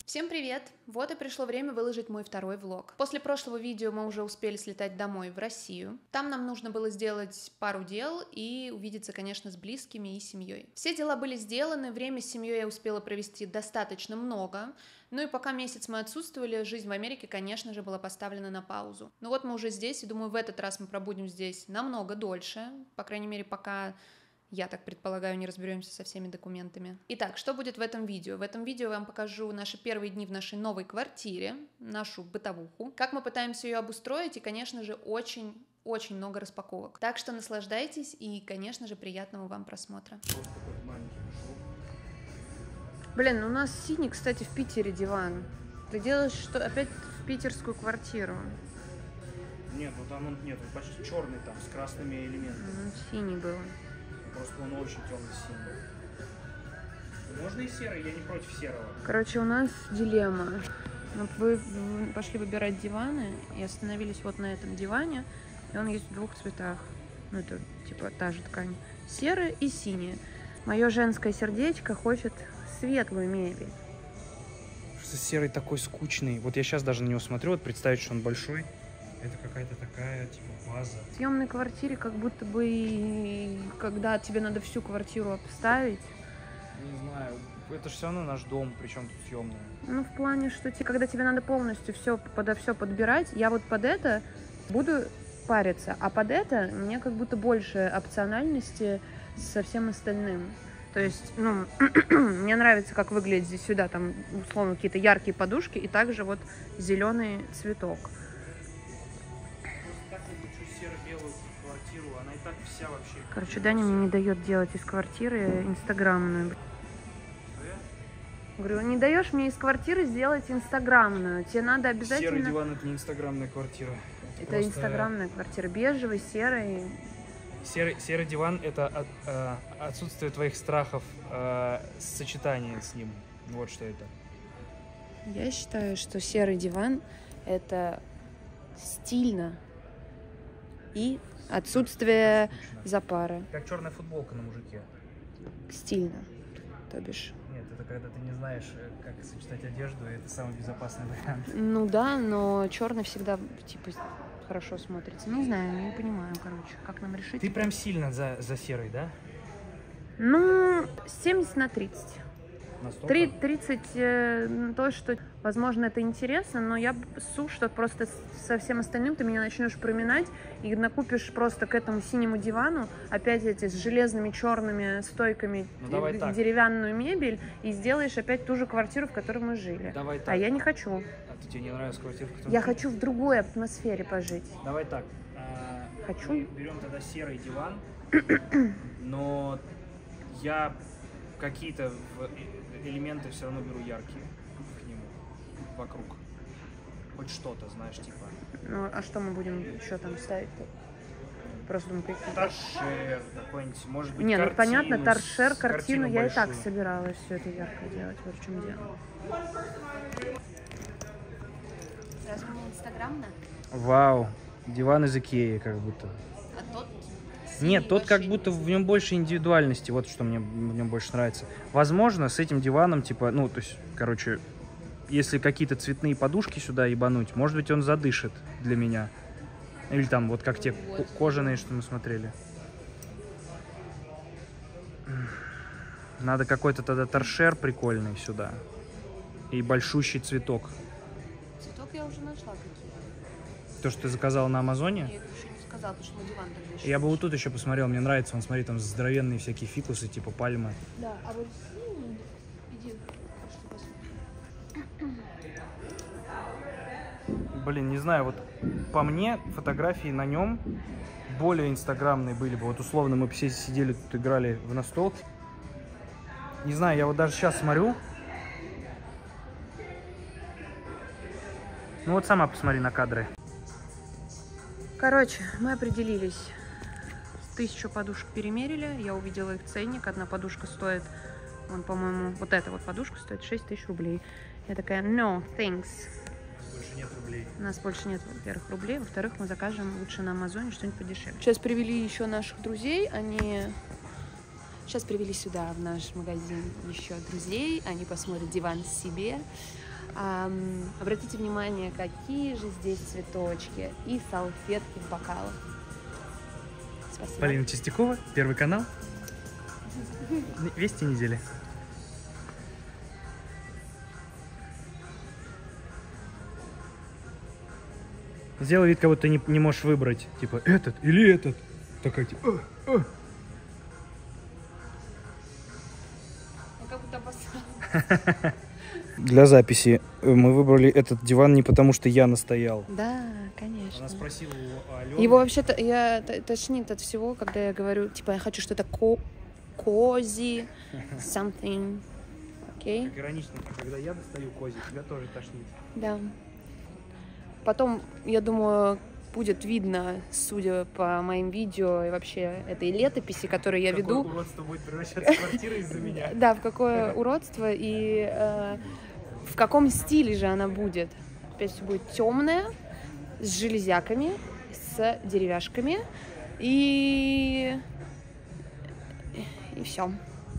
Всем привет! Вот и пришло время выложить мой второй влог. После прошлого видео мы уже успели слетать домой в Россию. Там нам нужно было сделать пару дел и увидеться, конечно, с близкими и семьей. Все дела были сделаны, время с семьей я успела провести достаточно много. Ну и пока месяц мы отсутствовали, жизнь в Америке, конечно же, была поставлена на паузу. Но вот мы уже здесь, и думаю, в этот раз мы пробудем здесь намного дольше, по крайней мере, пока... Я так предполагаю, не разберемся со всеми документами. Итак, что будет в этом видео? В этом видео я вам покажу наши первые дни в нашей новой квартире, нашу бытовуху, как мы пытаемся ее обустроить и, конечно же, очень много распаковок. Так что наслаждайтесь и, конечно же, приятного вам просмотра. Блин, у нас синий, кстати, в Питере диван. Ты делаешь что опять в питерскую квартиру? Нет, ну там он нет, он почти черный там, с красными элементами. Синий был. Просто он очень темно-синий. Можно и серый, я не против серого. Короче, у нас дилемма. Вы пошли выбирать диваны и остановились вот на этом диване. И он есть в двух цветах. Ну, это типа та же ткань. Серая и синяя. Мое женское сердечко хочет светлую мебель. Серый такой скучный. Вот я сейчас даже на него смотрю, вот представить, что он большой. Это какая-то такая, типа, база. В съемной квартире как будто бы, когда тебе надо всю квартиру обставить. Не знаю, это же все равно наш дом, причем тут съемная. Ну, в плане, что когда тебе надо полностью все подбирать, я вот под это буду париться, а под это мне как будто больше опциональности со всем остальным. То есть, ну, мне нравится, как выглядит здесь сюда, там, условно, какие-то яркие подушки и также вот зеленый цветок. Серо-белую квартиру, она и так вся вообще... Короче, Даня мне не дает делать из квартиры инстаграмную. Говорю, не даешь мне из квартиры сделать инстаграмную. Тебе надо обязательно... Серый диван — это не инстаграмная квартира. Это просто... инстаграмная квартира. Бежевый, серый. Серый диван — это отсутствие твоих страхов, сочетание с ним. Вот что это. Я считаю, что серый диван — это стильно. И отсутствие запара. Как черная футболка на мужике. Стильно, то бишь. Нет, это когда ты не знаешь, как сочетать одежду, и это самый безопасный вариант. Ну да, но черный всегда, типа, хорошо смотрится. Не знаю, не понимаю, короче, как нам решить. Ты прям сильно за серый, да? Ну, 70/30. 30 то, что, возможно, это интересно, но я су, что просто со всем остальным ты меня начнешь проминать и накупишь просто к этому синему дивану опять эти с железными черными стойками деревянную мебель и сделаешь опять ту же квартиру, в которой мы жили. Давай так. А я не хочу. А тебе не нравится квартира, в которой я хочу в другой атмосфере пожить. Давай так. Хочу. Мы берем тогда серый диван, но я какие-то элементы все равно беру яркие к нему, вокруг. Хоть что-то, знаешь, типа. Ну, а что мы будем еще там ставить-то? Просто думаю, какие-то... Торшер какой-нибудь, может быть, не, ну понятно, торшер, картину я большую. и так собиралась все это ярко делать. Вот в чем дело. Разве не инстаграмно? Вау, диван из Икеи как будто. А тот... Нет, тот как будто в нем больше индивидуальности, вот что мне в нем больше нравится. Возможно, с этим диваном, типа, ну, то есть, короче, если какие-то цветные подушки сюда ебануть, может быть, он задышит для меня. Или там, вот как те кожаные, что мы смотрели. Надо какой-то тогда торшер прикольный сюда. И большущий цветок. Цветок я уже нашла какие-то. То, что ты заказала на Амазоне? Я еще не сказала, потому что мы диван так решили. Я бы вот тут еще посмотрел, мне нравится, он, смотри, там здоровенные всякие фикусы, типа пальмы. Да, а вот иди, что посмотрим. Блин, не знаю, вот по мне фотографии на нем более инстаграмные были бы. Вот условно мы все сидели тут, играли в настолки. Не знаю, я вот даже сейчас смотрю. Ну вот сама посмотри на кадры. Короче, мы определились. 1000 подушек перемерили. Я увидела их ценник. Одна подушка стоит, вон, по-моему, вот эта вот подушка стоит 6000 рублей. Я такая, no, thanks. Больше нет рублей. У нас больше нет, во-первых, рублей. Во-вторых, мы закажем лучше на Амазоне что-нибудь подешевле. Сейчас привели еще наших друзей. Они Сейчас привели сюда, в наш магазин, еще друзей. Они посмотрят диван себе. Обратите внимание, какие же здесь цветочки и салфетки в бокалах. Спасибо. Полина Чистякова, Первый канал. Вести недели. Сделай вид, как будто ты не можешь выбрать, типа, этот или этот. Такая, типа, Я как будто обоссалась. Для записи мы выбрали этот диван не потому, что я настоял. Да, конечно. Она спросила у Алены. Его вообще-то, я тошнит от всего, когда я говорю, типа, я хочу что-то кози, something, окей? Как иронично, когда я достаю кози, тебя тоже тошнит. Да. Потом, я думаю, будет видно, судя по моим видео и вообще этой летописи, которую я веду. В какое уродство будет превращаться квартира из-за меня. Да, в какое уродство и в каком стиле же она будет. Опять все будет темное, с железяками, с деревяшками и все.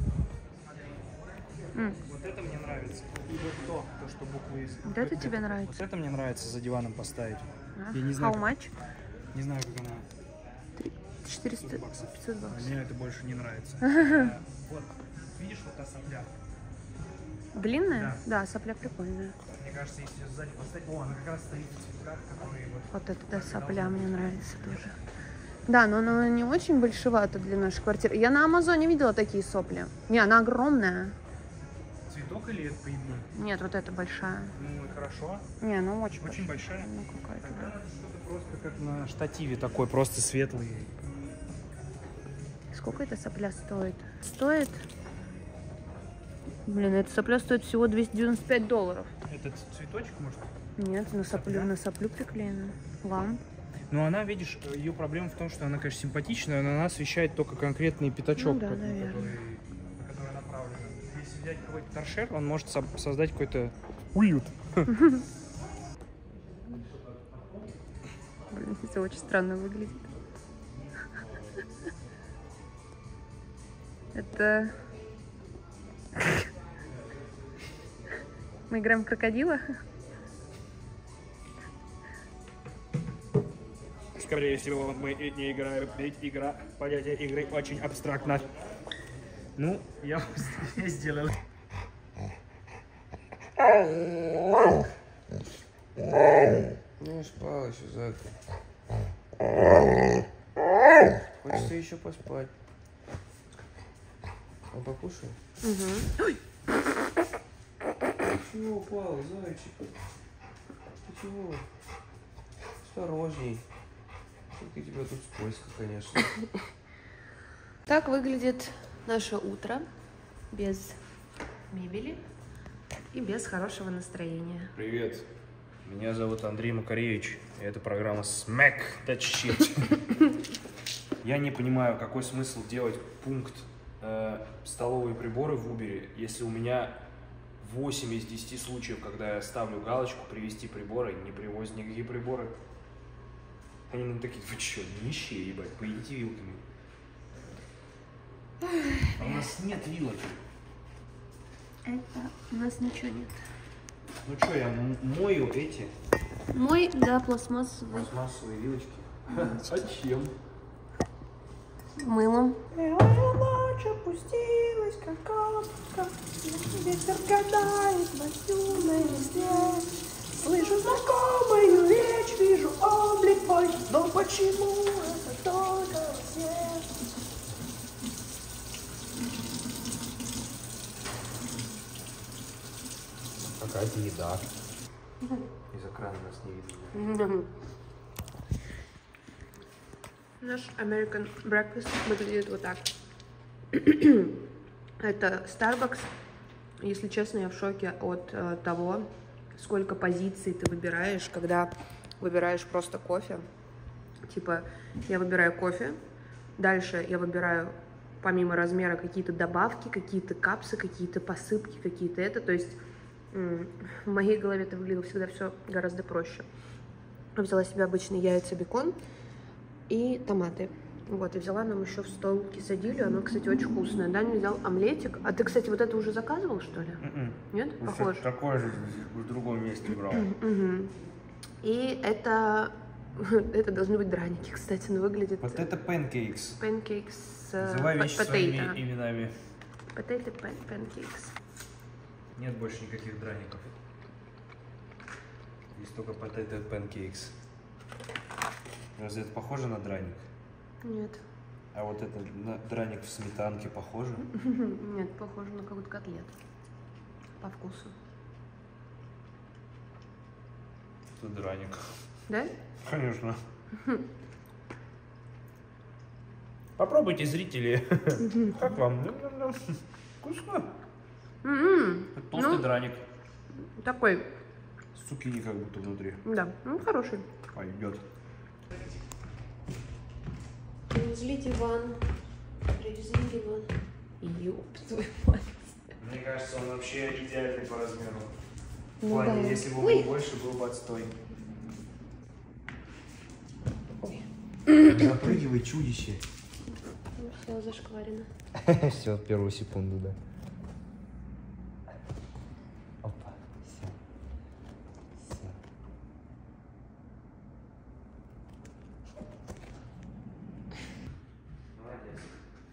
Вот это мне нравится. И вот то, что буквы из... Вот это тебе нравится? Вот это мне нравится за диваном поставить. Я не How знаю, much? не знаю, как она. 400, 500 баксов. Мне это больше не нравится. Вот, видишь, вот та сопля? Длинная? Да, сопля прикольная. Мне кажется, если ее сзади поставить... О, она как раз стоит в цветках, которые вот... Вот эта, да, сопля мне нравится тоже. Да, но она не очень большевата для нашей квартиры. Я на Амазоне видела такие сопли. Не, она огромная. Цветок или это поединок? Нет, вот эта большая. Ну и хорошо. Не, ну очень, Очень большая. Ну, какая-то, Тогда да. надо что-то просто как на штативе такой, просто светлый. Сколько эта сопля стоит? Стоит... Блин, эта сопля стоит всего $295. Этот цветочек, может? Нет, на соплю приклеена. Ламп. Но она, видишь, ее проблема в том, что она, конечно, симпатичная, но она освещает только конкретный пятачок, Ну да, который, наверное. на который направлен. Если взять какой-то торшер, он может создать какой-то уют. Блин, это очень странно выглядит. Это... Мы играем в крокодила? Скорее всего, мы не играем, ведь игра, понятие игры очень абстрактно. Ну, я сделал. Ну, спал еще, Зак. Хочется еще поспать. А покушай? Угу. Чего упал, зайчик? Ты чего? Осторожней. Только тебя тут скользко, конечно. Так выглядит наше утро без мебели и без хорошего настроения. Привет, меня зовут Андрей Макаревич, и это программа Smack That Shit. Я не понимаю, какой смысл делать пункт столовые приборы в Uber, если у меня 8 из 10 случаев, когда я ставлю галочку «Привезти приборы», не привозят никакие приборы. Они нам такие: вы что, нищие, ебать, поедите вилками. А у нас нет вилок. Это у нас ничего нет. Ну что, я мою эти Мой, да, пластмассовый. пластмассовые вилочки. А чем? Мылом. Ночь опустилась, как капка, ветер гадает на юной листе. Слышу знакомую речь, вижу облик твой, но почему это только во сне? Какая-то еда. Из экрана нас не видно. Наш American Breakfast выглядит вот так. Это Starbucks. Если честно, я в шоке от того, сколько позиций ты выбираешь, когда выбираешь просто кофе. Типа, я выбираю кофе, дальше я выбираю помимо размера какие-то добавки, какие-то капсы, какие-то посыпки, какие-то это. То есть в моей голове это выглядело всегда все гораздо проще. Взяла себе обычные яйца, бекон и томаты. Вот, и взяла нам еще в стол кисадилью. Оно, кстати, очень вкусное. Даня взял омлетик. А ты, кстати, вот это уже заказывал, что ли? Нет? Похоже. Такое же в другом месте брал. И это должны быть драники, кстати, но выглядит... Вот это pancakes. Pancakes с Называй вещи своими именами. Potato pancakes. Нет больше никаких драников. Есть только potato pancakes. Разве это похоже на драник? Нет. А вот это драник в сметанке похоже? Нет, похоже на какую-то котлету. По вкусу. Это драник. Да? Конечно. Попробуйте, зрители. Как вам? Вкусно? Это толстый драник. Такой. С цукини как будто внутри. Да, ну хороший. Пойдет. Привезли диван. Ёп, твою мать. Мне кажется, он вообще идеальный по размеру. В Ну плане, да. если бы был больше, был бы отстой. Ой. Запрыгивай, чудище. Ну все, зашкварено. Все, первую секунду, да. Опа, все. Все. Молодец.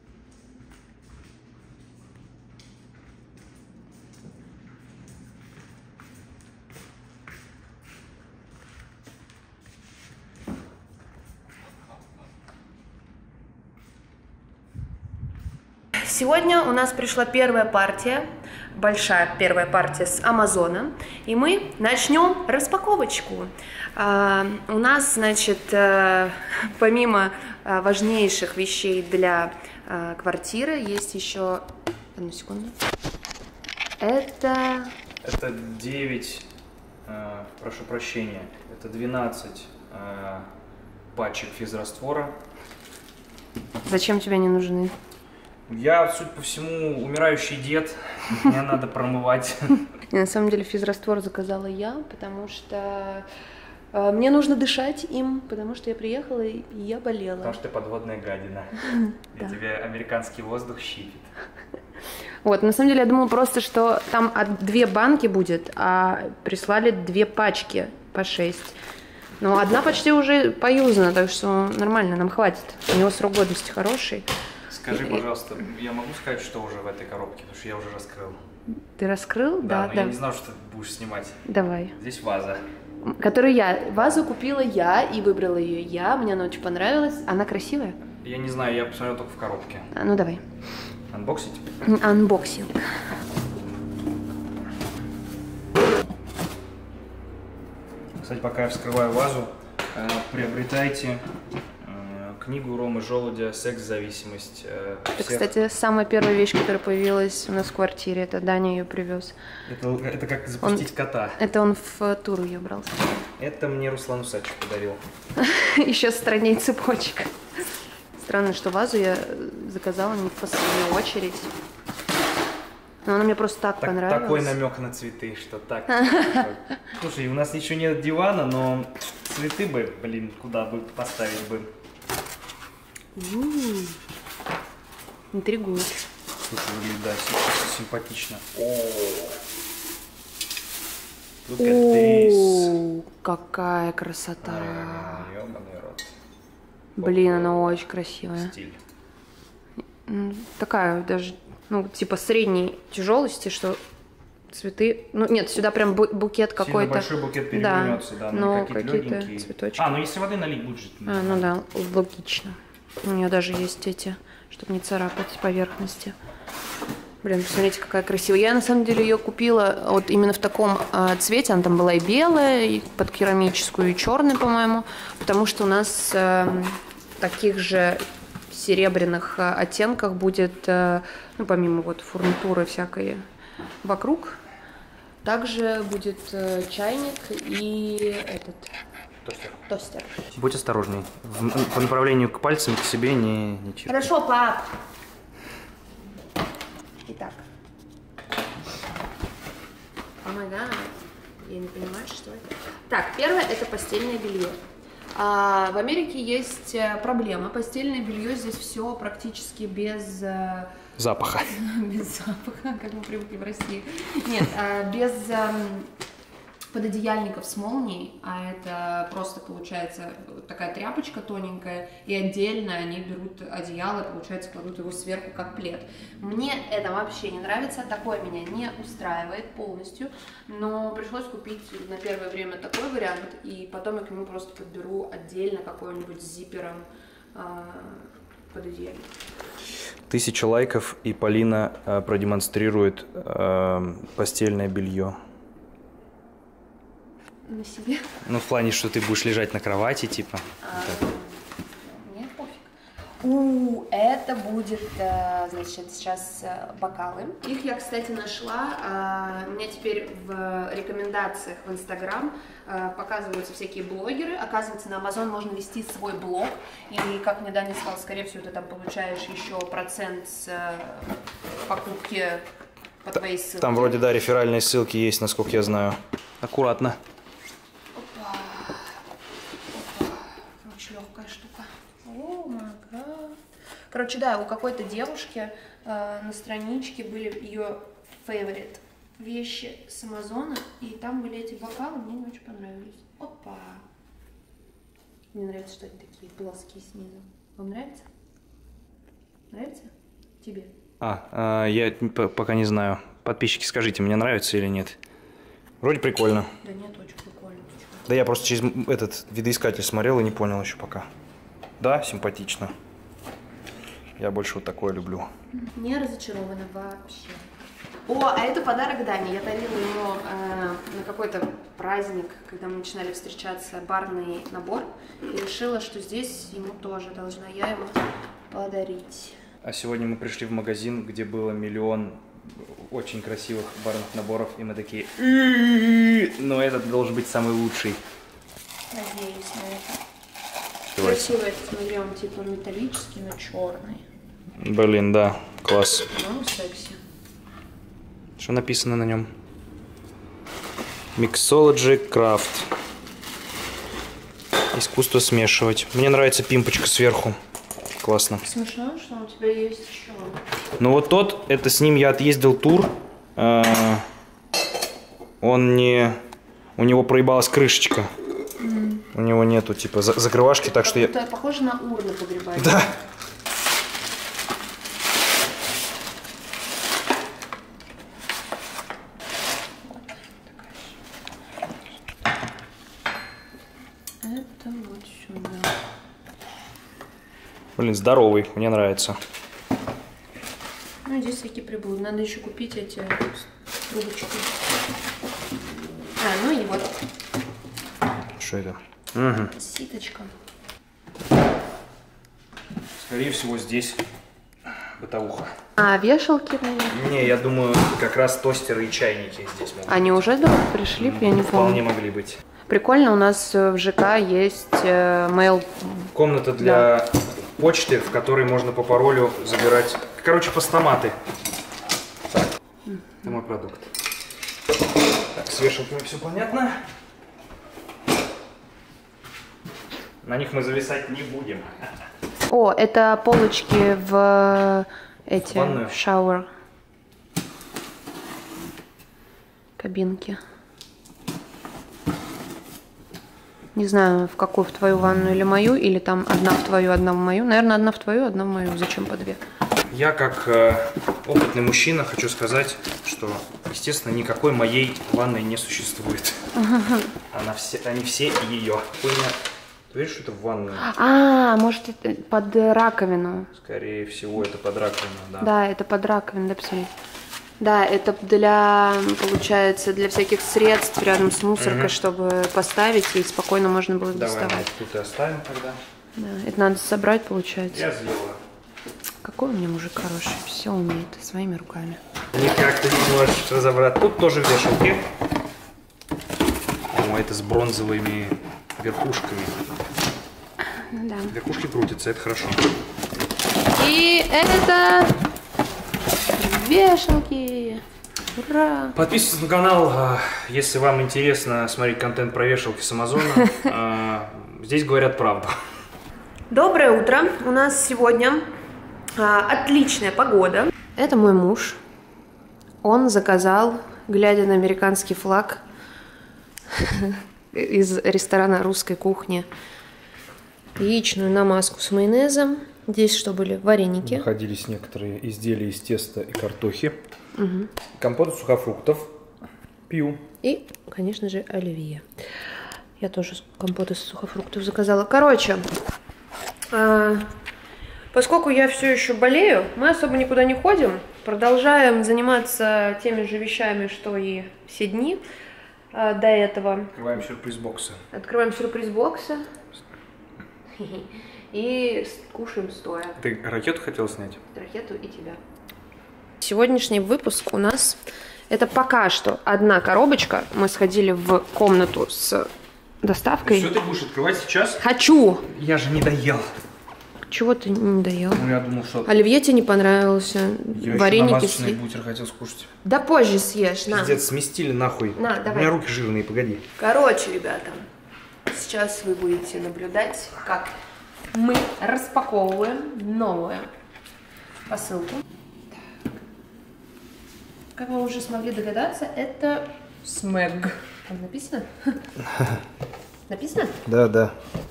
Сегодня у нас пришла первая партия, большая первая партия с Амазона, и мы начнем распаковочку. У нас, значит, помимо важнейших вещей для квартиры, есть еще... Одну секунду. Это 9, прошу прощения, это 12 пачек физраствора. Зачем тебе они нужны? Я, судя по всему, умирающий дед, мне надо промывать. И на самом деле физраствор заказала я, потому что мне нужно дышать им, потому что я приехала и я болела. Потому что ты подводная гадина. И тебе американский воздух щипит. Вот, на самом деле я думала просто, что там 2 банки будет, а прислали 2 пачки по 6. Но одна почти уже поюзана, так что нормально, нам хватит. У него срок годности хороший. Скажи, пожалуйста, я могу сказать, что уже в этой коробке, потому что я уже раскрыл. Ты раскрыл? Да, Да. я не знал, что ты будешь снимать. Давай. Здесь ваза. Вазу купила я и выбрала ее я, мне она очень понравилась. Она красивая? Я не знаю, я посмотрел только в коробке. Ну давай. Анбоксить? Анбоксинг. Кстати, пока я вскрываю вазу, приобретайте книгу Ромы Желудя «Секс-зависимость». Это, кстати, самая первая вещь, которая появилась у нас в квартире. Это Даня ее привез. Это как запустить кота. Это он в тур ее брал. Это мне Руслан Усачев подарил. Еще странней цепочек. Странно, что вазу я заказала не в последнюю очередь. Но она мне просто так понравилась. Такой намек на цветы, что так. Слушай, у нас еще нет дивана, но цветы бы, блин, куда бы поставить бы. Интригует. Слушай, выглядит, да, симпатично. Look at this. Какая красота. Ёбаный рот. Блин, она очень красивая. Стиль. Такая даже, ну, типа средней тяжелости, что цветы... Ну, нет, сюда прям букет какой-то. Большой букет перевернется, да, но какие-то легенькие цветочки. Ну если воды налить, будет жить. Ну да, логично. У нее даже есть эти, чтобы не царапать поверхности. Блин, посмотрите, какая красивая. Я на самом деле ее купила вот именно в таком цвете. Она там была и белая, и под керамическую, и черная, по-моему. Потому что у нас таких же серебряных оттенках будет, ну, помимо вот фурнитуры всякой вокруг, также будет чайник и этот тостер. Будь осторожней. По направлению к пальцам к себе не чиркай. Хорошо, пап. Итак. О май гад. Я не понимаю, что это. Так, первое это постельное белье. В Америке есть проблема. Постельное белье здесь все практически без запаха. Без запаха, как мы привыкли в России. Нет, без пододеяльников с молнией, а это просто получается такая тряпочка тоненькая, и отдельно они берут одеяло, получается, кладут его сверху как плед. Мне это вообще не нравится, такое меня не устраивает полностью, но пришлось купить на первое время такой вариант, и потом я к нему просто подберу отдельно какой-нибудь с зипером пододеяльник. 1000 лайков, и Полина продемонстрирует постельное белье. На себе? Ну, в плане, что ты будешь лежать на кровати, типа. Мне пофиг. Это будет, значит, сейчас бокалы. Их я, кстати, нашла. У меня теперь в рекомендациях в Инстаграм показываются всякие блогеры. Оказывается, на Amazon можно вести свой блог. И, как мне Даня сказал, скорее всего, ты там получаешь еще процент с покупки по твоей ссылке. Там вроде, да, реферальные ссылки есть, насколько я знаю. Аккуратно. Короче, да, у какой-то девушки на страничке были ее favorite вещи с Амазона, и там были эти бокалы, мне не очень понравились. Опа! Мне нравится, что они такие плоские снизу. Вам нравится? Нравится? Тебе? Я пока не знаю. Подписчики, скажите, мне нравится или нет? Вроде прикольно. Да нет, очень прикольно. Да я просто через этот видоискатель смотрел и не понял еще пока. Да, симпатично. Я больше вот такое люблю. Не разочарована вообще. А это подарок Дани. Я дарила ему на какой-то праздник, когда мы начинали встречаться, барный набор. И решила, что здесь ему тоже должна я ему подарить. А сегодня мы пришли в магазин, где было миллион очень красивых барных наборов. И мы такие, но этот должен быть самый лучший. Надеюсь на это. Красивый, смотри, он типа металлический, но черный. Блин, да, класс. Ну, секси. Что написано на нем? Mixology Craft. Искусство смешивать. Мне нравится пимпочка сверху. Классно. Смешно, что у тебя есть еще. Ну вот тот, это с ним я отъездил тур. Он не... У него проебалась крышечка. У него нету, типа, закрывашки, так что я... Это похоже на урну погребальную. Да. Это вот сюда. Блин, здоровый, мне нравится. Ну, здесь всякие приблуды. Надо еще купить эти трубочки. Ну и вот. Что это? Ситочка. Скорее всего, здесь бытовуха. Вешалки, наверное? Не, я думаю, как раз тостеры и чайники здесь могут. Они уже пришли, я не помню. Вполне могли быть. Прикольно, у нас в ЖК есть mail. Комната для почты, в которой можно по паролю забирать. Короче, постаматы. Так, это мой продукт. Так, с вешалками все понятно. На них мы зависать не будем. Это полочки в ванную. в шауэр. Кабинки. Не знаю, в какую, в твою ванную или мою, или там одна в твою, одна в мою. Наверное, одна в твою, одна в мою. Зачем по две? Я, как опытный мужчина, хочу сказать, что, естественно, никакой моей ванной не существует. Они все ее. Ты видишь, что это в ванную? Может, это под раковину. Скорее всего, это под раковину, да. Да, это под раковину, да, посмотри. Да, это для, получается, для всяких средств рядом с мусоркой, чтобы поставить, и спокойно можно было доставать. Давай, тут и оставим тогда. Да, это надо собрать, получается. Я сделаю. Какой у меня мужик хороший, все умеет своими руками. Никак ты не можешь разобрать. Тут тоже вешалки. Это с бронзовыми верхушками. Да. Верхушки крутятся, это хорошо. И это вешалки. Ура! Подписывайтесь на канал, если вам интересно смотреть контент про вешалки с Амазона. Здесь говорят правду. Доброе утро! У нас сегодня отличная погода. Это мой муж. Он заказал, глядя на американский флаг из ресторана русской кухни, яичную намазку с майонезом. Здесь что были? Вареники. Находились некоторые изделия из теста и картохи. Угу. Компот из сухофруктов. Пью. И, конечно же, оливье. Я тоже компот из сухофруктов заказала. Короче, поскольку я все еще болею, мы особо никуда не ходим. Продолжаем заниматься теми же вещами, что и все дни до этого. Открываем сюрприз-боксы. Открываем сюрприз-боксы. И кушаем стоя. Ты ракету хотел снять? Ракету и тебя. Сегодняшний выпуск у нас это пока что одна коробочка. Мы сходили в комнату с доставкой. Что ты будешь открывать сейчас? Хочу! Я же не доел. Чего ты не доел? Ну, я думал, что... Оливье тебе не понравился. Я вареники еще намазочный бутер хотел скушать. Да позже съешь, на. Пиздец, сместили нахуй. На, давай. У меня руки жирные, погоди. Короче, ребята, сейчас вы будете наблюдать, как мы распаковываем новую посылку. Так. Как вы уже смогли догадаться, это смэг. Там написано? Написано? Да, да.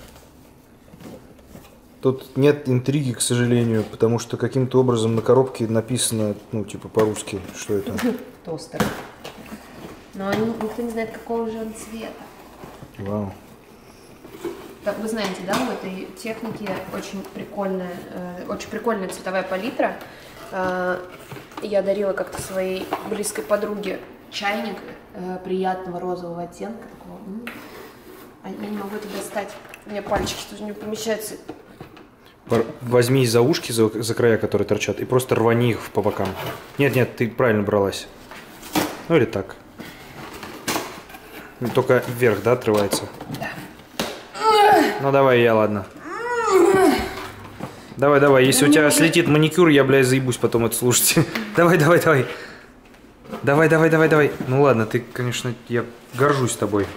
Тут нет интриги, к сожалению, потому что каким-то образом на коробке написано, ну, типа по-русски, что это. Тостер. Но никто не знает, какого же он цвета. Вау. Так, вы знаете, да, у этой техники очень прикольная цветовая палитра. Я дарила как-то своей близкой подруге чайник приятного розового оттенка. Такого. А я не могу это достать. У меня пальчики тут не помещаются. Возьми за ушки, за края, которые торчат, и просто рвани их по бокам. Нет, ты правильно бралась. Ну или так. Только вверх, да, отрывается? Да. Ну давай я, ладно. Давай, если у тебя слетит маникюр, я, блядь, заебусь потом это слушать. Давай. Давай. Ну ладно, ты, конечно, я горжусь тобой.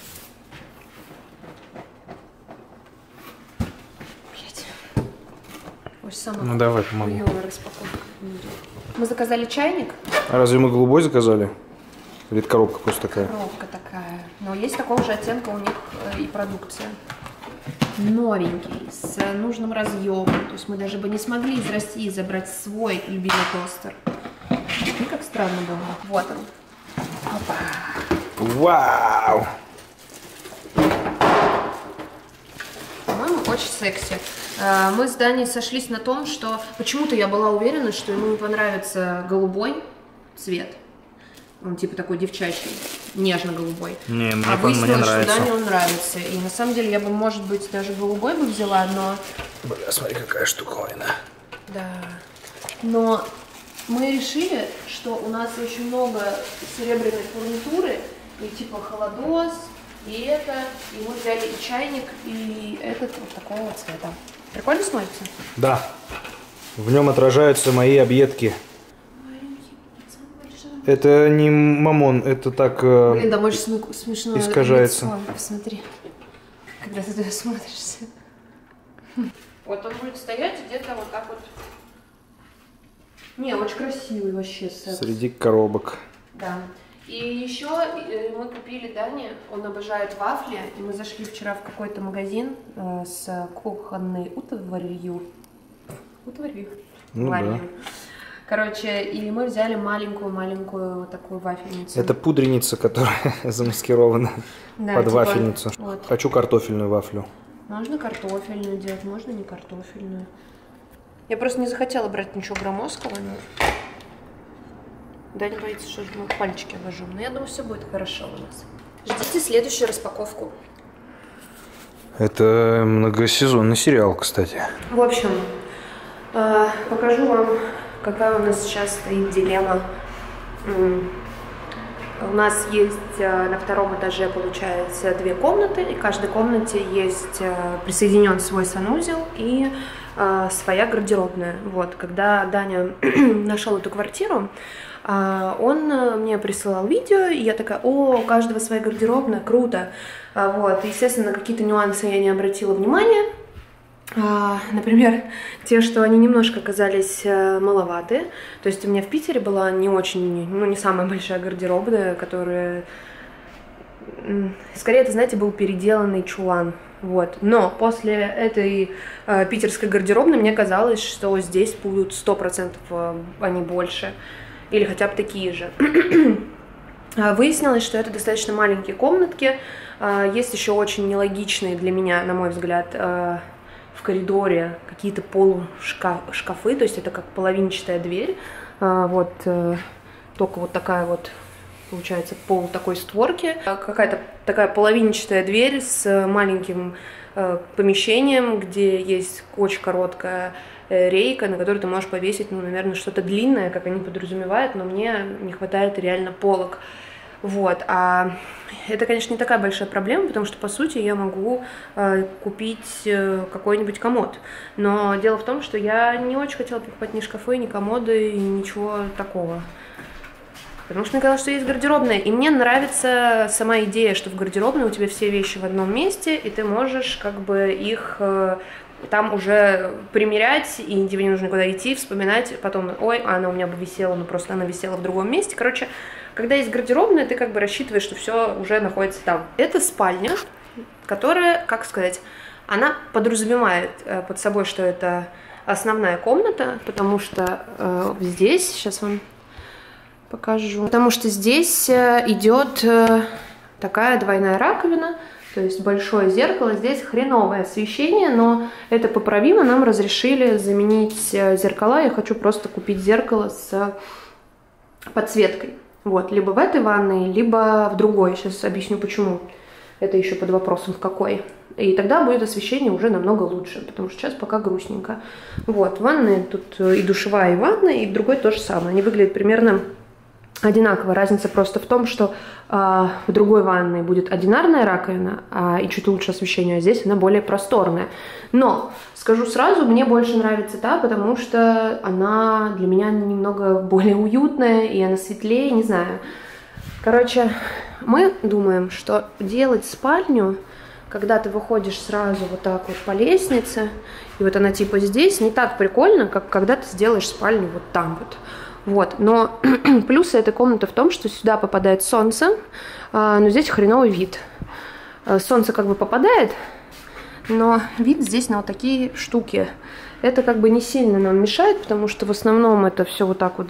Ну давай, помогу. Мы заказали чайник. А разве мы голубой заказали? Или это коробка просто такая? Коробка такая. Но есть такого же оттенка у них и продукция. Новенький, с нужным разъемом. То есть мы даже бы не смогли из России забрать свой любимый тостер. Ну, как странно было. Вот он. Опа. Вау! По-моему, очень секси. Мы с Даней сошлись на том, что почему-то я была уверена, что ему не понравится голубой цвет. Он типа такой девчачий, нежно-голубой. Не, мне выяснилось, что Дане он нравится. И на самом деле я бы, может быть, даже голубой бы взяла, но... Бля, смотри, какая штуковина. Да. Но мы решили, что у нас очень много серебряной фурнитуры, и типа холодос, и это, и мы взяли и чайник, и этот вот такого цвета. Прикольно смотрится? Да. В нем отражаются мои объедки. Это не мамон, это так Блин, да, может смешно искажается. Лицо. Посмотри, когда ты туда смотришься. Вот он будет стоять где-то вот так вот. Не, очень красивый вообще секс. Среди коробок. Да. И еще мы купили Дане, он обожает вафли, и мы зашли вчера в какой-то магазин с кухонной утварью. Ну да. Короче, и мы взяли маленькую вот такую вафельницу. Это пудреница, которая замаскирована под типа, вафельницу. Вот. Хочу картофельную вафлю. Можно картофельную делать, можно не картофельную. Я просто не захотела брать ничего громоздкого, но... Да, не боится, что мы пальчики обожжем. Но я думаю, все будет хорошо у нас. Ждите следующую распаковку. Это многосезонный сериал, кстати. В общем, покажу вам, какая у нас сейчас стоит дилемма. У нас есть на втором этаже, получается, 2 комнаты, и в каждой комнате есть присоединен свой санузел и своя гардеробная. Вот, когда Даня нашел эту квартиру, он мне присылал видео, и я такая: о, у каждого своя гардеробная, круто. Вот, естественно, на какие-то нюансы я не обратила внимания. Например, те, что они немножко казались маловаты. То есть у меня в Питере была не очень, ну, не самая большая гардеробная, которая... Скорее, это, знаете, был переделанный чулан. Вот. Но после этой питерской гардеробной мне казалось, что здесь будут 100% они больше. Или хотя бы такие же. Выяснилось, что это достаточно маленькие комнатки. Есть еще очень нелогичные для меня, на мой взгляд, в коридоре какие-то полушкафы. То есть это как половинчатая дверь. Вот только вот такая вот, получается, пол такой створки. Какая-то такая половинчатая дверь с маленьким помещением, где есть очень короткая рейка, на которую ты можешь повесить, ну, наверное, что-то длинное, как они подразумевают, но мне не хватает реально полок. Вот, а это, конечно, не такая большая проблема, потому что, по сути, я могу купить какой-нибудь комод. Но дело в том, что я не очень хотела покупать ни шкафы, ни комоды, ничего такого. Потому что мне казалось, что есть гардеробная, и мне нравится сама идея, что в гардеробной у тебя все вещи в одном месте, и ты можешь как бы их там уже примерять, и тебе не нужно никуда идти, вспоминать, потом, ой, она у меня бы висела, но просто она висела в другом месте. Короче, когда есть гардеробная, ты как бы рассчитываешь, что все уже находится там. Это спальня, которая, как сказать, она подразумевает под собой, что это основная комната, потому что здесь, сейчас вам покажу, потому что здесь идет такая двойная раковина, то есть большое зеркало, здесь хреновое освещение, но это поправимо, нам разрешили заменить зеркала, я хочу просто купить зеркало с подсветкой, вот, либо в этой ванной, либо в другой, сейчас объясню почему, это еще под вопросом в какой, и тогда будет освещение уже намного лучше, потому что сейчас пока грустненько. Вот, ванны, тут и душевая, и ванная, и другой то же самое, они выглядят примерно одинаково. Разница просто в том, что в другой ванной будет одинарная раковина и чуть лучше освещение, а здесь она более просторная. Но, скажу сразу, мне больше нравится та, потому что она для меня немного более уютная, и она светлее, не знаю. Короче, мы думаем, что делать спальню, когда ты выходишь сразу вот так вот по лестнице, и вот она типа здесь, не так прикольно, как когда ты сделаешь спальню вот там вот. Вот, но плюсы этой комнаты в том, что сюда попадает солнце, но здесь хреновый вид. Солнце как бы попадает, но вид здесь на вот такие штуки. Это как бы не сильно нам мешает, потому что в основном это все вот так вот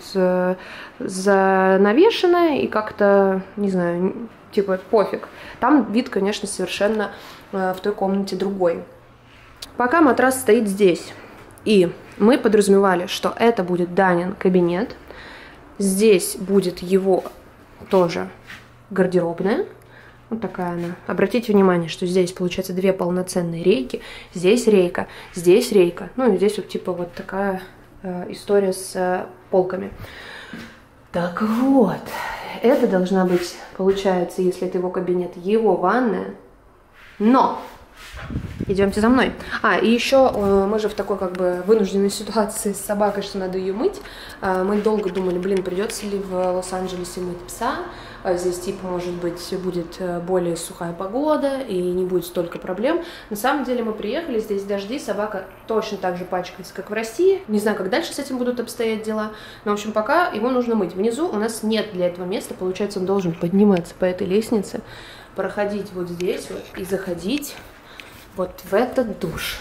занавешено и как-то, не знаю, типа пофиг. Там вид, конечно, совершенно в той комнате другой. Пока матрас стоит здесь, и мы подразумевали, что это будет Данин кабинет. Здесь будет его тоже гардеробная. Вот такая она. Обратите внимание, что здесь получается две полноценные рейки. Здесь рейка, здесь рейка. Ну и здесь вот типа вот такая история с полками. Так вот, это должна быть, получается, если это его кабинет, его ванная. Но идемте за мной. И еще мы же в такой как бы вынужденной ситуации с собакой, что надо ее мыть. Мы долго думали, блин, придется ли в Лос-Анджелесе мыть пса. Здесь типа, может быть, будет более сухая погода и не будет столько проблем. На самом деле мы приехали, здесь дожди, собака точно так же пачкается, как в России. Не знаю, как дальше с этим будут обстоять дела. Но, в общем, пока его нужно мыть. Внизу у нас нет для этого места. Получается, он должен подниматься по этой лестнице, проходить вот здесь вот и заходить вот в этот душ.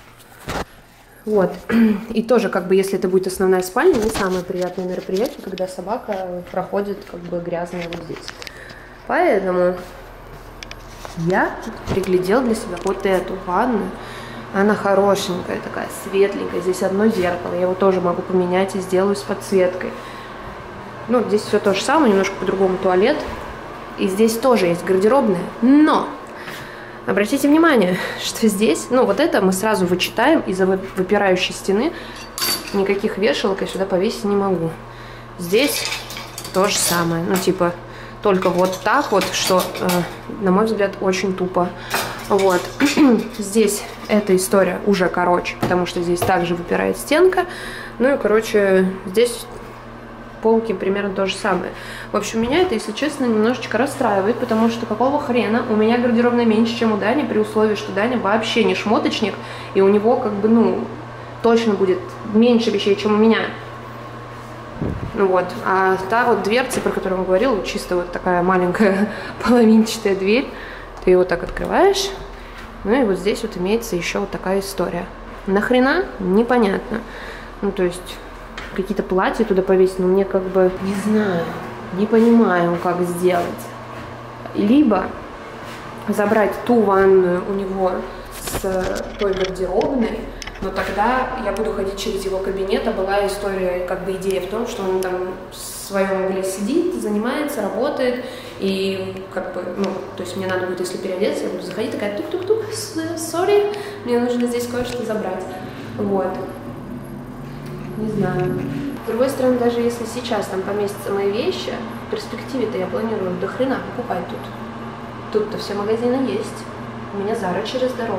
Вот. И тоже, как бы, если это будет основная спальня, не самое приятное мероприятие, когда собака проходит, как бы, грязная вот здесь. Поэтому я приглядел для себя вот эту ванну. Она хорошенькая, такая светленькая. Здесь одно зеркало. Я его тоже могу поменять и сделаю с подсветкой. Ну, здесь все то же самое, немножко по-другому туалет. И здесь тоже есть гардеробная. Но обратите внимание, что здесь, ну, вот это мы сразу вычитаем из-за выпирающей стены. Никаких вешалок я сюда повесить не могу. Здесь то же самое. Ну, типа, только вот так вот, что, на мой взгляд, очень тупо. Вот. Здесь эта история уже короче, потому что здесь также выпирает стенка. Ну и, короче, здесь полки примерно то же самое. В общем, меня это, если честно, немножечко расстраивает, потому что какого хрена у меня гардеробная меньше, чем у Дани, при условии, что Даня вообще не шмоточник, и у него как бы, ну, точно будет меньше вещей, чем у меня. Ну вот, а та вот дверца, про которую он говорил, чисто вот такая маленькая половинчатая дверь, ты ее вот так открываешь, ну и вот здесь вот имеется еще вот такая история. Нахрена? Непонятно. Ну то есть какие-то платья туда повесить, но мне как бы, не знаю, не понимаю, как сделать. Либо забрать ту ванную у него с той гардеробной, но тогда я буду ходить через его кабинет, а была история, как бы идея в том, что он там в своем угле сидит, занимается, работает, и как бы, ну, то есть мне надо будет, если переодеться, я буду заходить, такая тук-тук-тук, сори, мне нужно здесь кое-что забрать. Вот. Не знаю. С другой стороны, даже если сейчас там поместятся мои вещи, в перспективе-то я планирую до хрена покупать тут. Тут-то все магазины есть. У меня Зара через дорогу.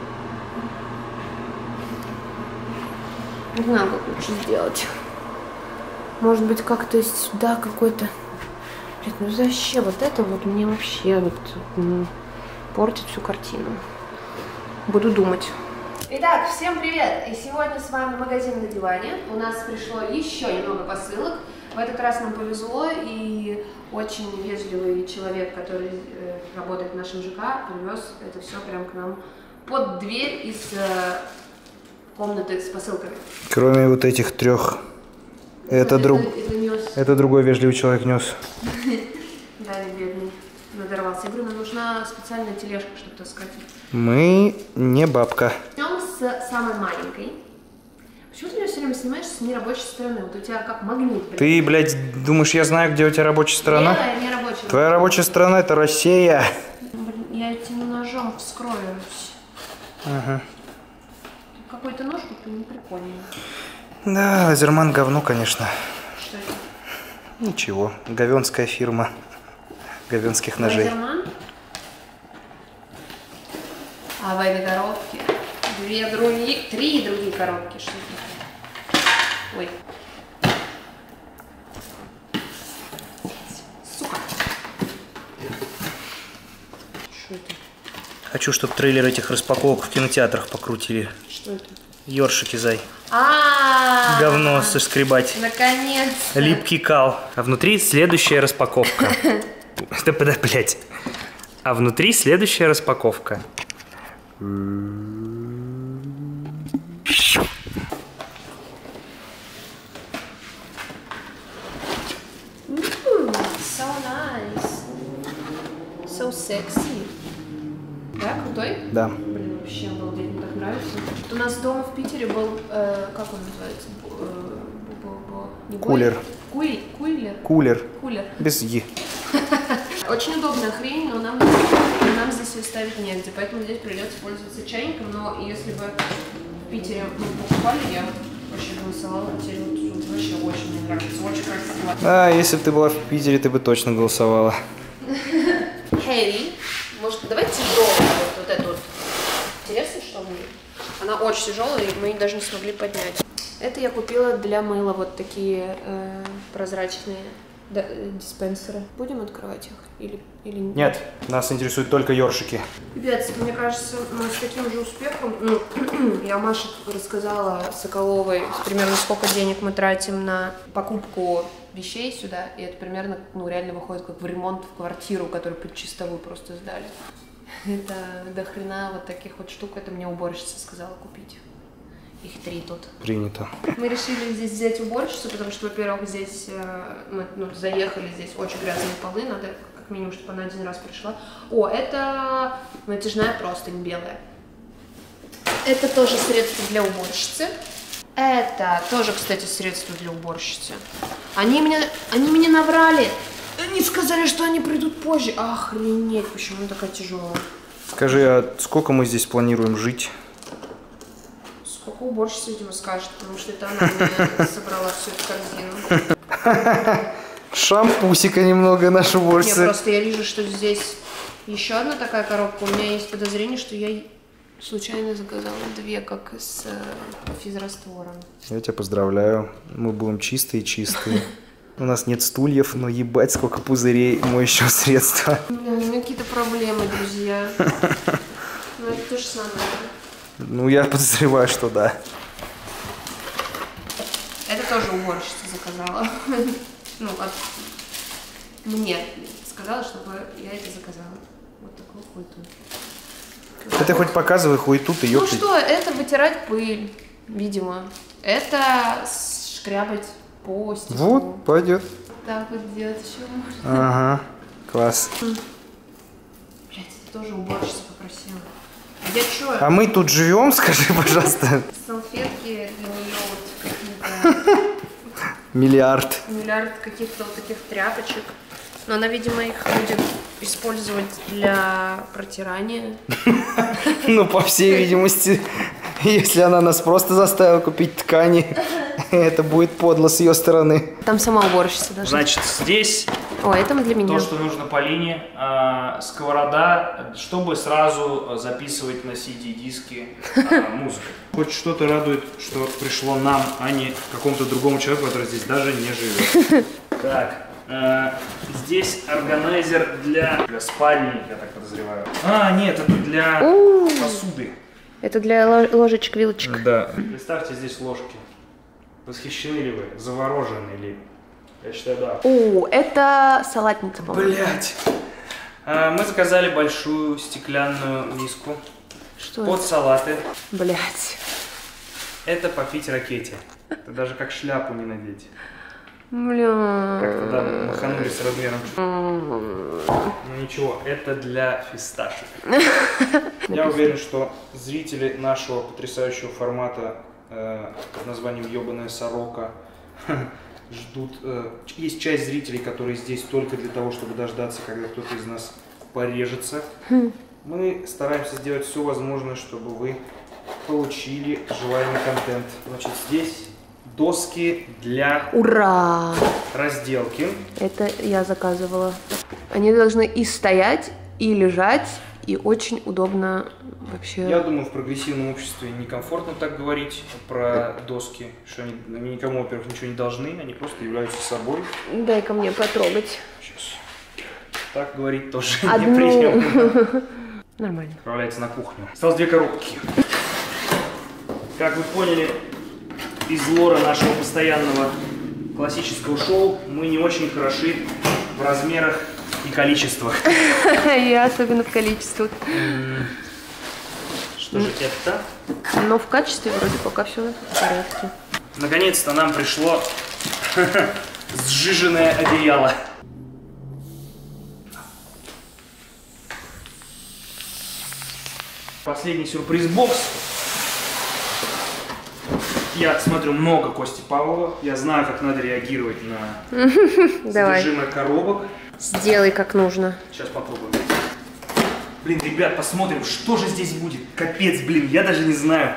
Не знаю, как лучше сделать. Может быть, как-то сюда какой-то... Блин, ну вообще, вот это вот мне вообще вот, портит всю картину. Буду думать. Итак, всем привет! И сегодня с вами магазин на диване. У нас пришло еще немного посылок. В этот раз нам повезло, и очень вежливый человек, который работает в нашем ЖК, привез это все прям к нам под дверь из комнаты с посылками. Кроме вот этих трех. Это другой вежливый человек нес. Да, бедный. Надорвался. Я говорю, нам нужна специальная тележка, чтобы таскать. Мы не бабка. Начнем с самой маленькой. Почему ты меня все время снимаешь с нерабочей стороны? Вот у тебя как магнит. Блин. Ты, блядь, думаешь, я знаю, где у тебя рабочая сторона? Левая, не рабочая. Твоя рабочая сторона — это Россия. Блин, я этим ножом вскроюсь. Ага. Какой-то нож купил, не прикольный. Да, Лазерман говно, конечно. Что это? Ничего, говенская фирма говенских ножей. Лазерман? А в этой коробке три другие коробки. Что это? Ой. Сука. Что это? Хочу, чтобы трейлер этих распаковок в кинотеатрах покрутили. Что это? Ёршики, зай. А-а-а! Говно соскребать. Наконец-то. Липкий кал. А внутри следующая распаковка. Да, блядь. А внутри следующая распаковка. So nice. So sexy. Да, крутой? Да. Блин, вообще обалдеть, мне так нравится. Вот у нас дома в Питере был, как он называется? Кулер. Кулер. Кулер. Без «и». Очень удобная хрень, но нам здесь ее ставить негде, поэтому здесь придется пользоваться чайником, но если бы в Питере мы покупали, я вообще голосовала, теперь вот вообще очень мне нравится, очень красиво. А, если бы ты была в Питере, ты бы точно голосовала. Хэри, может, давайте тяжелую вот эту вот. Интересно, что в ней? Она очень тяжелая, и мы даже не смогли поднять. Это я купила для мыла вот такие прозрачные диспенсеры. Будем открывать их? Или нет? Нет, нас интересуют только ёршики. Ребят, мне кажется, мы с таким же успехом... Ну, я Маше рассказала Соколовой примерно сколько денег мы тратим на покупку вещей сюда, и это примерно, ну, реально выходит как в ремонт в квартиру, которую под чистовую просто сдали. Это до хрена вот таких вот штук, это мне уборщица сказала купить. Их 3 тут. Принято. Мы решили здесь взять уборщицу, потому что, во-первых, здесь мы заехали, здесь очень грязные полы, надо как минимум, чтобы она один раз пришла. О, это натяжная простынь белая. Это тоже средство для уборщицы. Это тоже, кстати, средство для уборщицы. Они меня наврали. Они сказали, что они придут позже. Охренеть, почему она такая тяжелая. Скажи, а сколько мы здесь планируем жить? Сколько уборщица, видимо, скажет, потому что это она мне собрала всю эту корзину. Шампусика немного наша уборщица. Не, просто я вижу, что здесь Еще одна такая коробка. У меня есть подозрение, что я случайно заказала 2, как с физраствором. Я тебя поздравляю. Мы будем чистые-чистые. У нас нет стульев, но ебать, сколько пузырей моющего средства. Бля, у меня какие-то проблемы, друзья. Ну, это то же самое. Ну, я подозреваю, что да. Это тоже уборщица заказала. Ну, мне сказала, чтобы я это заказала. Вот такой хуйту. Ты хоть показывай хуйту, ты ёпты. Ну что, это вытирать пыль, видимо. Это шкрябать по стеклу. Вот, пойдет. Так вот делать еще можно. Ага, класс. Блять, это тоже уборщица попросила. Я чё? А мы тут живем, скажи, пожалуйста. Салфетки для нее вот какие-то... Миллиард каких-то вот таких тряпочек. Но она, видимо, их будет использовать для протирания. Ну, по всей видимости, если она нас просто заставила купить ткани, это будет подло с ее стороны. Там сама уборщица даже. Значит, здесь О, это для меня. то, что нужно Полине, сковорода, чтобы сразу записывать на CD-диски музыку. Хоть что-то радует, что пришло нам, а не какому-то другому человеку, который здесь даже не живет. Так, здесь органайзер для спальни, я так подозреваю. А, нет, это для посуды. Это для ложечек, вилочек. Да. Представьте, здесь ложки. Восхищены ли вы? Заворожены ли? Я считаю, да. О, это салатница, по-моему. Блять. Мы заказали большую стеклянную миску Что под это? салаты. Блять. Это попить ракете. Это даже как шляпу не надеть. Бля. Как-то да, маханули с размером. Ну ничего, это для фисташек. Я уверен, что зрители нашего потрясающего формата под названием «Ёбаная сорока» ждут. Есть часть зрителей, которые здесь только для того, чтобы дождаться, когда кто-то из нас порежется. Мы стараемся сделать все возможное, чтобы вы получили желаемый контент. Значит, здесь доски для Ура! разделки. Это я заказывала. Они должны и стоять, и лежать, и очень удобно вообще. Я думаю, в прогрессивном обществе некомфортно так говорить про доски, что они никому, во-первых, ничего не должны, они просто являются собой. Дай-ка мне потрогать. Сейчас. Так говорить тоже Одну. неприемлемо. Нормально. Отправляется на кухню. Осталось 2 коробки. Как вы поняли из лора нашего постоянного классического шоу, мы не очень хороши в размерах и количествах. Я особенно в количествах. Что же это? Но в качестве вроде пока все в порядке. Наконец-то нам пришло сжиженное одеяло. Последний сюрприз-бокс. Я смотрю много Кости Павлова. Я знаю, как надо реагировать на содержимое коробок. Сделай как нужно. Сейчас попробуем. Блин, ребят, посмотрим, что же здесь будет. Капец, блин, я даже не знаю.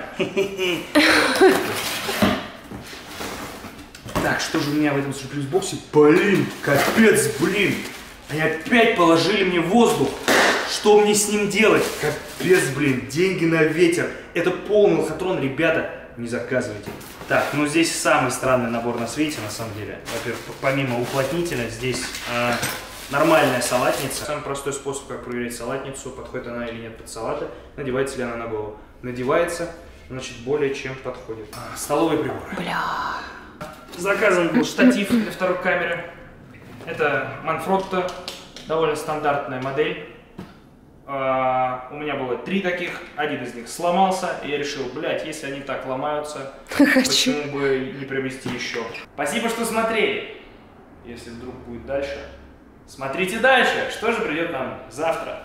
Так, что же у меня в этом сюрприз-боксе? Блин, капец, блин. Они опять положили мне воздух. Что мне с ним делать? Капец, блин, деньги на ветер. Это полный лохотрон, ребята, не заказывайте. Так, ну здесь самый странный набор на свете, на самом деле. Во-первых, помимо уплотнителя, здесь нормальная салатница. Самый простой способ, как проверить салатницу, подходит она или нет под салаты, надевается ли она на голову. Надевается, значит, более чем подходит. Столовый прибор. Бля. Заказан был штатив для второй камеры. Это Manfrotto, довольно стандартная модель. У меня было 3 таких, один из них сломался, и я решил, блядь, если они так ломаются, почему бы не приобрести еще. Спасибо, что смотрели. Если вдруг будет дальше, смотрите дальше, что же придет нам завтра.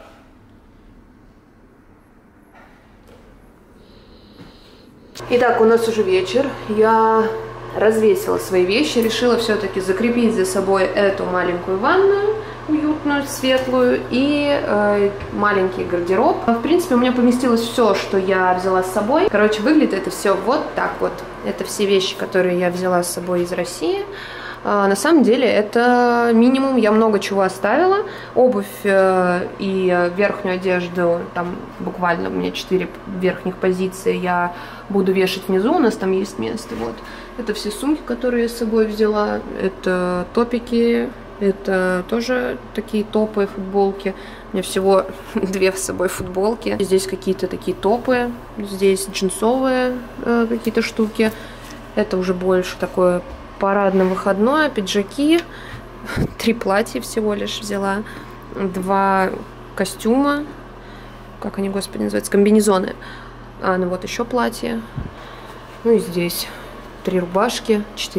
Итак, у нас уже вечер. Я развесила свои вещи, решила все-таки закрепить за собой эту маленькую ванную, уютную, светлую, и маленький гардероб. В принципе, у меня поместилось все, что я взяла с собой. Короче, выглядит это все вот так вот. Это все вещи, которые я взяла с собой из России. На самом деле это минимум, я много чего оставила. Обувь и верхнюю одежду, там буквально у меня 4 верхних позиции, я буду вешать внизу, у нас там есть место. Вот. Это все сумки, которые я с собой взяла, это топики, это тоже такие топы, футболки. У меня всего 2 с собой футболки. Здесь какие-то такие топы, здесь джинсовые какие-то штуки. Это уже больше такое парадно-выходное, пиджаки, 3 платья всего лишь взяла, 2 костюма, как они, господи, называются, комбинезоны, ну вот еще платье, ну и здесь 3 рубашки,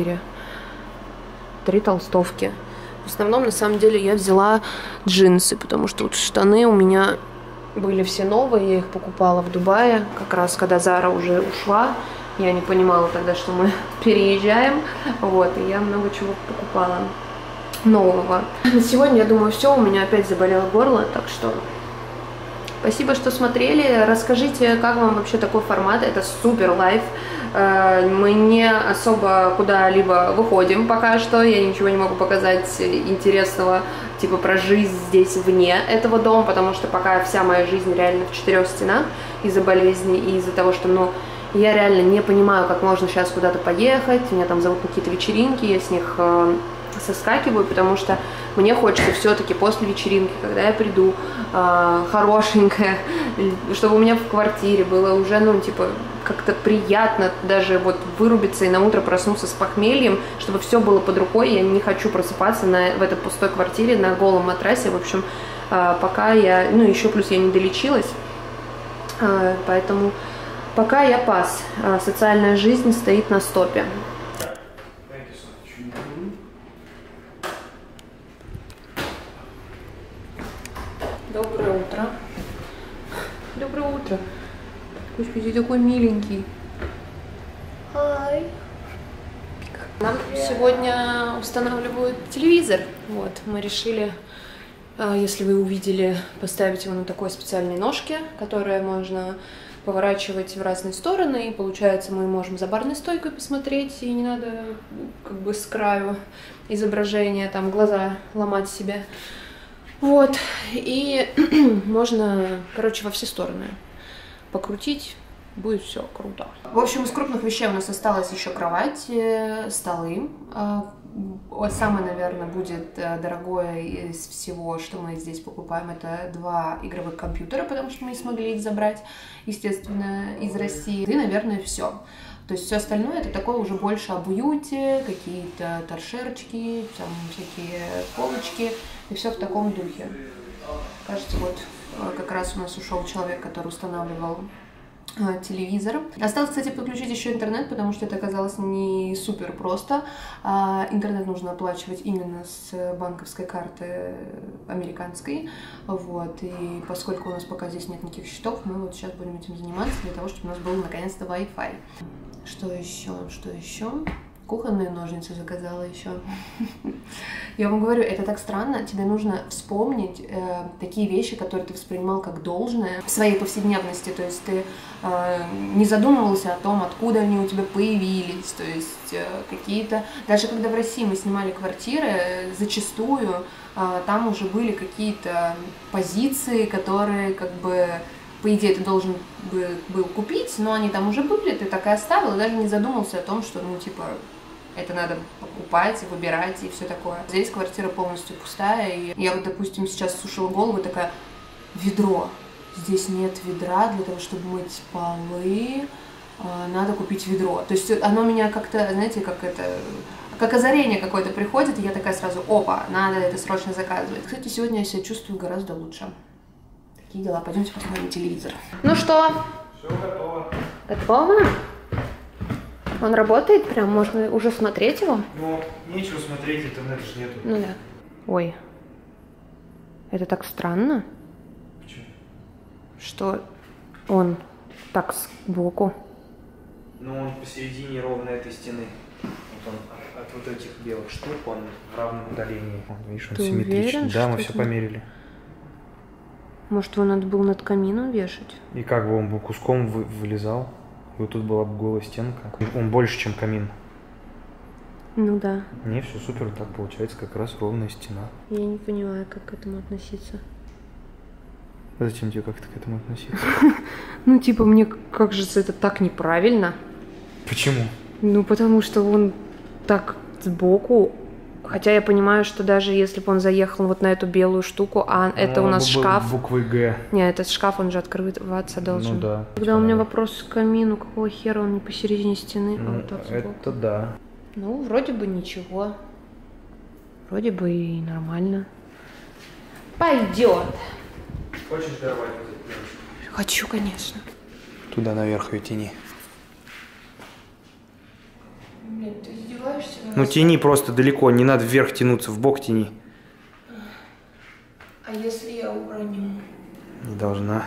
3 толстовки. В основном, на самом деле, я взяла джинсы, потому что вот штаны у меня были все новые, я их покупала в Дубае, как раз когда Зара уже ушла. Я не понимала тогда, что мы переезжаем, вот, и я много чего покупала нового. На сегодня, я думаю, все, у меня опять заболело горло, так что спасибо, что смотрели. Расскажите, как вам вообще такой формат, это супер лайф. Мы не особо куда-либо выходим пока что, я ничего не могу показать интересного, типа про жизнь здесь вне этого дома, потому что пока вся моя жизнь реально в 4 стенах из-за болезни и из-за того, что, ну, я реально не понимаю, как можно сейчас куда-то поехать, меня там зовут на какие-то вечеринки, я с них соскакиваю, потому что мне хочется все-таки после вечеринки, когда я приду, хорошенькая, чтобы у меня в квартире было уже, ну, типа, как-то приятно даже вот вырубиться и на утро проснуться с похмельем, чтобы все было под рукой. Я не хочу просыпаться в этой пустой квартире на голом матрасе. В общем, пока я, ну, еще плюс я не долечилась, поэтому пока я пас. Социальная жизнь стоит на стопе. Доброе утро. Доброе утро. Господи, такой миленький. Hi. Нам сегодня устанавливают телевизор. Вот, мы решили, если вы увидели, поставить его на такой специальной ножке, которая можно поворачивать в разные стороны, и получается, мы можем за барной стойкой посмотреть, и не надо как бы с краю изображения там глаза ломать себе. Вот, и можно, короче, во все стороны покрутить, будет все круто. В общем, из крупных вещей у нас осталась еще кровать, столы. Самое, наверное, будет дорогое из всего, что мы здесь покупаем, это 2 игровых компьютера, потому что мы не смогли их забрать, естественно, из России. И, наверное, все. То есть все остальное это такое уже больше об уюте, какие-то торшерочки, там всякие полочки и все в таком духе. Кажется, вот как раз у нас ушел человек, который устанавливал телевизор. Осталось, кстати, подключить еще интернет, потому что это оказалось не супер просто. Интернет нужно оплачивать именно с банковской карты американской. Вот. И поскольку у нас пока здесь нет никаких счетов, мы вот сейчас будем этим заниматься для того, чтобы у нас был наконец-то Wi-Fi. Что еще? Что еще? Кухонные ножницы заказала еще. Я вам говорю, это так странно. Тебе нужно вспомнить такие вещи, которые ты воспринимал как должное в своей повседневности. То есть ты не задумывался о том, откуда они у тебя появились. То есть какие-то... Даже когда в России мы снимали квартиры, зачастую там уже были какие-то позиции, которые как бы... По идее, ты должен был купить, но они там уже были, ты так и оставил, и даже не задумался о том, что, ну, типа, это надо покупать, выбирать и все такое. Здесь квартира полностью пустая, и я вот, допустим, сейчас сушила голову, такая, ведро. Здесь нет ведра для того, чтобы мыть полы, надо купить ведро. То есть оно меня как-то, знаете, как озарение какое-то приходит, и я такая сразу, опа, надо это срочно заказывать. Кстати, сегодня я себя чувствую гораздо лучше. Такие дела. Пойдемте посмотрим телевизор. Ну что? Все готово. Готово? Он работает прям? Можно уже смотреть его? Ну, нечего смотреть, интернета же нету. Ну да. Ой. Это так странно. Почему? Что он так сбоку. Ну, он посередине ровно этой стены. Вот он от вот этих белых штук, он в равном удалении. Видишь, он симметричный. Уверен, да, мы что все померили. Может, его надо было над камином вешать? И как бы он бы куском вылезал, и вот тут была бы голая стенка. Он больше, чем камин. Ну да. Не, все супер, так получается как раз ровная стена. Я не понимаю, как к этому относиться. Зачем тебе как-то к этому относиться? Ну, типа, мне кажется, это так неправильно. Почему? Ну, потому что он так сбоку. Хотя я понимаю, что даже если бы он заехал вот на эту белую штуку, а это у нас шкаф. Буквой Г. Не, этот шкаф, он же открываться должен. Ну да. Когда у меня вопрос к камину, какого хера он не посередине стены, а вот так сбоку. Это да. Ну, вроде бы ничего. Вроде бы и нормально. Пойдет. Хочешь дорвать? Хочу, конечно. Туда наверх ее тяни. Блин, ты издеваешься? Ну тяни просто далеко, не надо вверх тянуться, в бок тяни. А если я уроню? Не должна.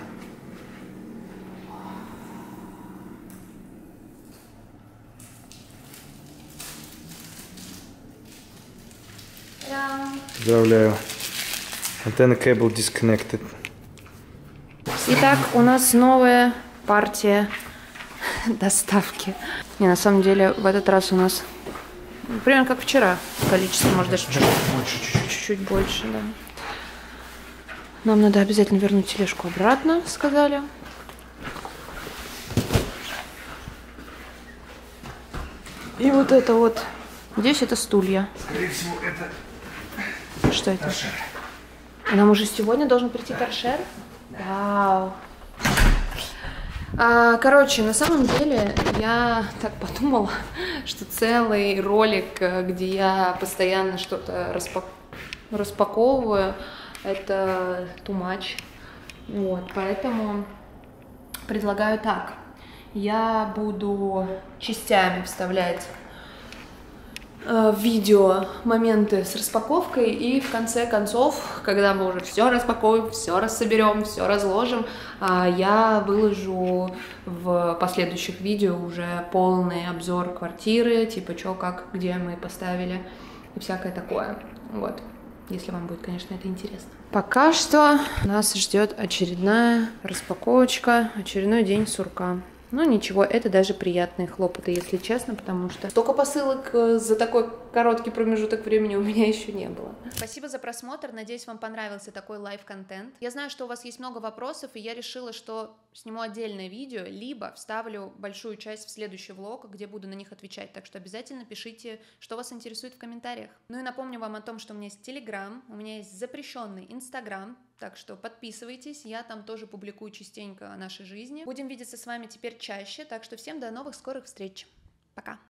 Поздравляю. Антенна cable disconnected. Итак, у нас новая партия доставки. Не, на самом деле, в этот раз у нас примерно как вчера. Количество, может, даже чуть-чуть больше, да. Нам надо обязательно вернуть тележку обратно, сказали. И вот это вот. Здесь это стулья. Скорее всего, это Что это? торшер. Нам уже сегодня должен прийти торшер? Вау. Короче, на самом деле, я так подумала, что целый ролик, где я постоянно что-то распаковываю, это too much. Вот, поэтому предлагаю так. Я буду частями вставлять в видео моменты с распаковкой, и в конце концов, когда мы уже все распакуем, все рассоберем, все разложим, я выложу в последующих видео уже полный обзор квартиры, типа что, как, где мы поставили и всякое такое. Вот, если вам будет, конечно, это интересно. Пока что нас ждет очередная распаковочка, очередной день сурка. Ну ничего, это даже приятные хлопоты, если честно, потому что столько посылок за такой короткий промежуток времени у меня еще не было. Спасибо за просмотр, надеюсь, вам понравился такой лайв-контент. Я знаю, что у вас есть много вопросов, и я решила, что сниму отдельное видео, либо вставлю большую часть в следующий влог, где буду на них отвечать, так что обязательно пишите, что вас интересует в комментариях. Ну и напомню вам о том, что у меня есть Telegram, у меня есть запрещенный Instagram, так что подписывайтесь, я там тоже публикую частенько о нашей жизни. Будем видеться с вами теперь чаще, так что всем до новых скорых встреч. Пока!